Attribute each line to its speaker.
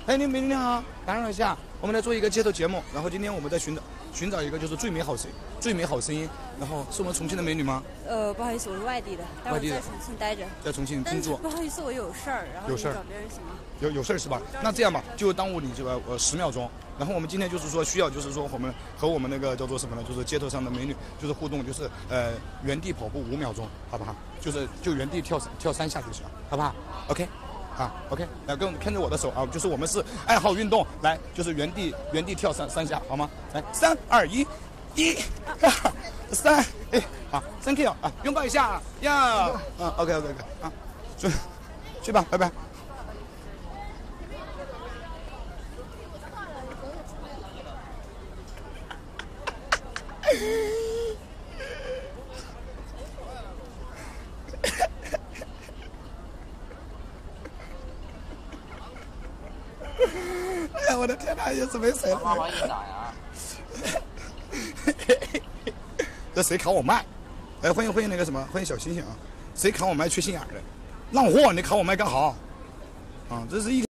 Speaker 1: 哎，你美女你好，打扰一下，我们来做一个街头节目，然后今天我们在寻找一个就是最美好声音，然后是我们重庆的美女吗？
Speaker 2: 不好意思，我是外地的，但我在重庆待着，
Speaker 1: 在重庆工作。
Speaker 2: 不好意思，我有事儿，然后你找别人行吗？
Speaker 1: 有事儿是吧？那这样吧，就耽误你这个10秒钟。然后我们今天就是说需要，就是说我们和我们那个叫做什么呢？就是街头上的美女就是互动，就是原地跑步5秒钟，好不好？就原地跳3下就行，好不好 ？OK。啊 ，OK， 来跟着我的手啊，就是我们是爱好运动，来就是原地跳三下，好吗？来，3、2、1，1、2、3，哎，好 ，Thank you 啊，拥抱一下呀，嗯 ，OK， 啊，去吧，拜拜。哎呀，我的天哪，也是没谁了。
Speaker 3: 妈妈一打呀！
Speaker 1: 这谁砍我麦？哎，欢迎那个什么，欢迎小星星啊！谁砍我麦缺心眼的？浪货，你砍我麦干啥？啊，这是一。